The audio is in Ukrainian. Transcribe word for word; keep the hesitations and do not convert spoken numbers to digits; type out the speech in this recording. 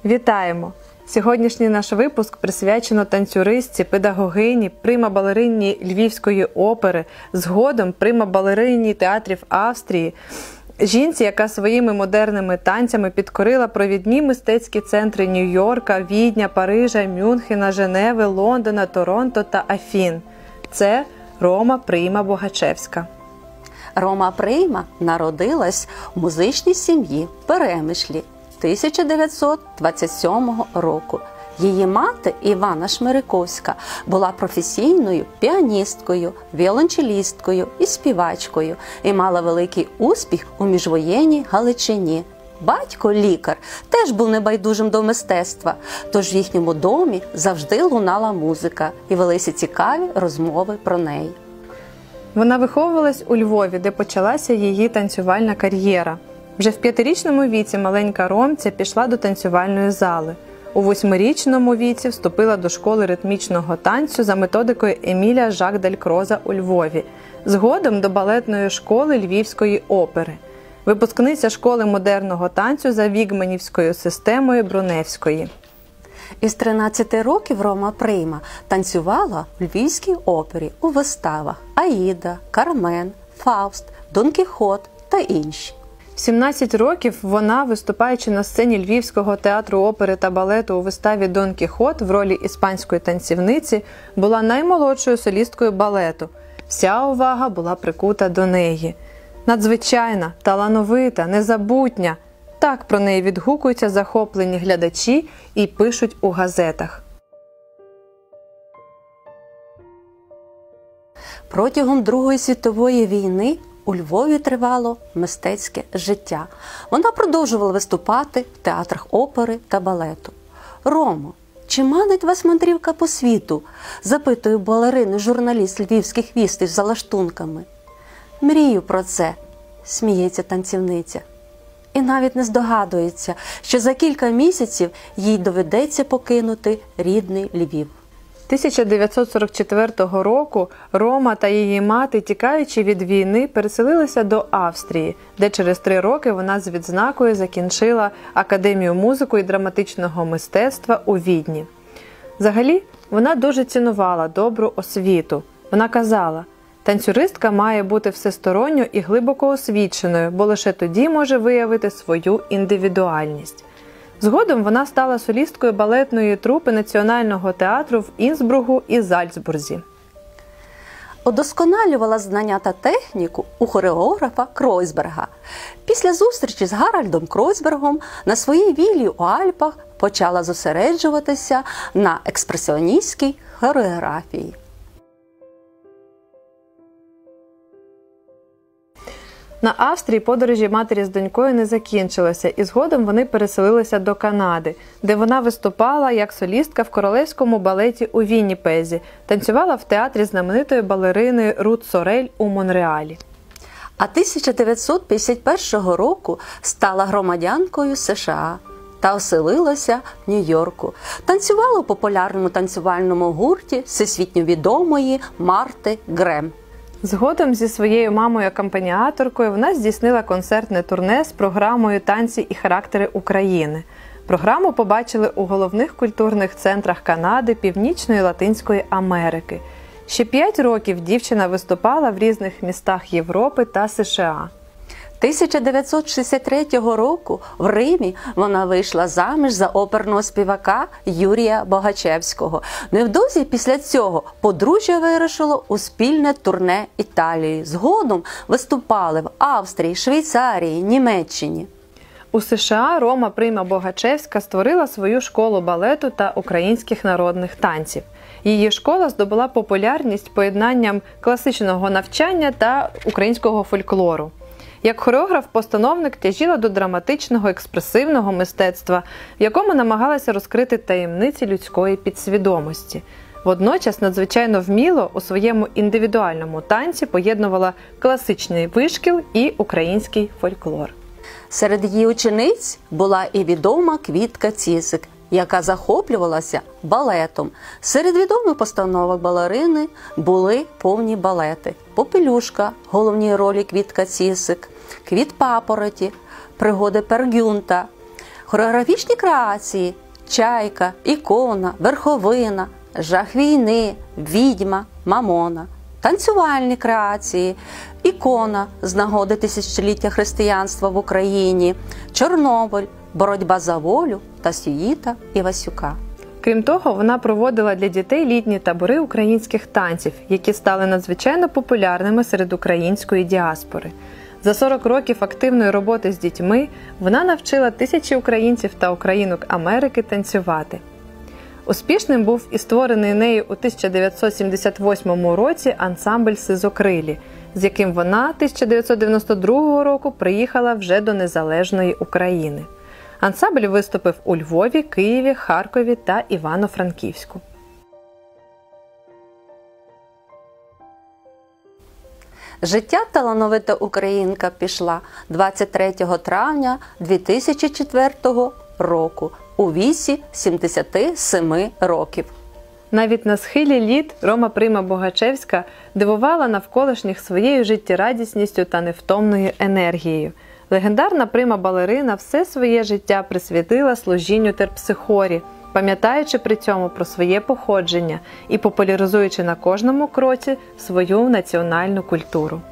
Вітаємо! Сьогоднішній наш випуск присвячено танцюристці, педагогині, прима-балерині Львівської опери, згодом прима-балерині театрів Австрії, жінці, яка своїми модерними танцями підкорила провідні мистецькі центри Нью-Йорка, Відня, Парижа, Мюнхена, Женеви, Лондона, Торонто та Афін. Це Рома Прийма Богачевська. Рома Прийма народилась в музичній сім'ї в Перемишлі тисяча дев'ятсот двадцять сьомого року. Її мати Івана Шмириковська була професійною піаністкою, віолончелісткою і співачкою і мала великий успіх у міжвоєнній Галичині. Батько, лікар, теж був небайдужим до мистецтва, тож в їхньому домі завжди лунала музика і велися цікаві розмови про неї. Вона виховувалась у Львові, де почалася її танцювальна кар'єра. Вже в п'ятирічному віці маленька Ромця пішла до танцювальної зали. У восьмирічному віці вступила до школи ритмічного танцю за методикою Еміля Жак-Дель-Кроза у Львові, згодом до балетної школи Львівської опери. Випускниця школи модерного танцю за вігманівською системою Бруневської. Із тринадцяти років Рома Прийма танцювала в Львівській опері у виставах «Аїда», «Кармен», «Фауст», «Дон Кіхот» та інші. В сімнадцять років вона, виступаючи на сцені Львівського театру опери та балету у виставі «Дон Кіхот» в ролі іспанської танцівниці, була наймолодшою солісткою балету. Вся увага була прикута до неї. Надзвичайна, талановита, незабутня – так про неї відгукуються захоплені глядачі і пишуть у газетах. Протягом Другої світової війни у Львові тривало мистецьке життя. Вона продовжувала виступати в театрах опери та балету. «Ромо, чи манить вас мандрівка по світу?» – запитує балерину журналіст львівських вістів за лаштунками. «Мрію про це», – сміється танцівниця. І навіть не здогадується, що за кілька місяців їй доведеться покинути рідний Львів. тисяча дев'ятсот сорок четвертого року Рома та її мати, тікаючи від війни, переселилися до Австрії, де через три роки вона з відзнакою закінчила Академію музику і драматичного мистецтва у Відні. Взагалі, вона дуже цінувала добру освіту. Вона казала: танцюристка має бути всесторонньо і глибоко освіченою, бо лише тоді може виявити свою індивідуальність. Згодом вона стала солісткою балетної трупи Національного театру в Інсбругу і Зальцбурзі. Удосконалювала знання та техніку у хореографа Кройсберга. Після зустрічі з Гаральдом Кройсбергом на своїй віллі у Альпах почала зосереджуватися на експресіоністській хореографії. На Австрії подорожі матері з донькою не закінчилися, і згодом вони переселилися до Канади, де вона виступала як солістка в королевському балеті у Вінніпезі, танцювала в театрі знаменитої балерини Рут Сорель у Монреалі. А тисяча дев'ятсот п'ятдесят першого року стала громадянкою США та оселилася в Нью-Йорку. Танцювала у популярному танцювальному гурті всесвітньо відомої Марти Грем. Згодом зі своєю мамою-акомпаніаторкою вона здійснила концертне турне з програмою «Танці і характери України». Програму побачили у головних культурних центрах Канади, Північної і Латинської Америки. Ще п'ять років дівчина виступала в різних містах Європи та США. тисяча дев'ятсот шістдесят третього року в Римі вона вийшла заміж за оперного співака Юрія Богачевського. Невдовзі після цього подружжя вирушило у спільне турне Італії. Згодом виступали в Австрії, Швейцарії, Німеччині. У США Рома Прийма Богачевська створила свою школу балету та українських народних танців. Її школа здобула популярність поєднанням класичного навчання та українського фольклору. Як хореограф-постановник тяжіла до драматичного, експресивного мистецтва, в якому намагалася розкрити таємниці людської підсвідомості. Водночас надзвичайно вміло у своєму індивідуальному танці поєднувала класичний вишкіл і український фольклор. Серед її учениць була і відома Квітка Цісик, яка захоплювалася балетом. Серед відомих постановок балерини були повні балети «Попелюшка», головній ролі Квітка Цісик, «Квіт папороті», «Пригоди Пер Гюнта», Хореографічні креації «Чайка», «Ікона», «Верховина», «Жах війни», «Відьма», «Мамона». Танцювальні креації «Ікона» з нагоди тисячоліття християнства в Україні, «Чорнобиль», «Боротьба за волю» та «Сюїта» Івасюка. Крім того, вона проводила для дітей літні табори українських танців, які стали надзвичайно популярними серед української діаспори. За сорок років активної роботи з дітьми вона навчила тисячі українців та українок Америки танцювати. Успішним був і створений нею у тисяча дев'ятсот сімдесят восьмому році ансамбль «Сизокрилі», з яким вона тисяча дев'ятсот дев'яносто другого року приїхала вже до незалежної України. Ансамбль виступив у Львові, Києві, Харкові та Івано-Франківську. Життя талановита українка пішла двадцять третього травня дві тисячі четвертого року у віці сімдесят сім років. Навіть на схилі літ Рома Прийма-Богачевська дивувала навколишніх своєю життєрадісністю та невтомною енергією. Легендарна прима-балерина все своє життя присвятила служінню терпсихорі, пам'ятаючи при цьому про своє походження і популяризуючи на кожному кроці свою національну культуру.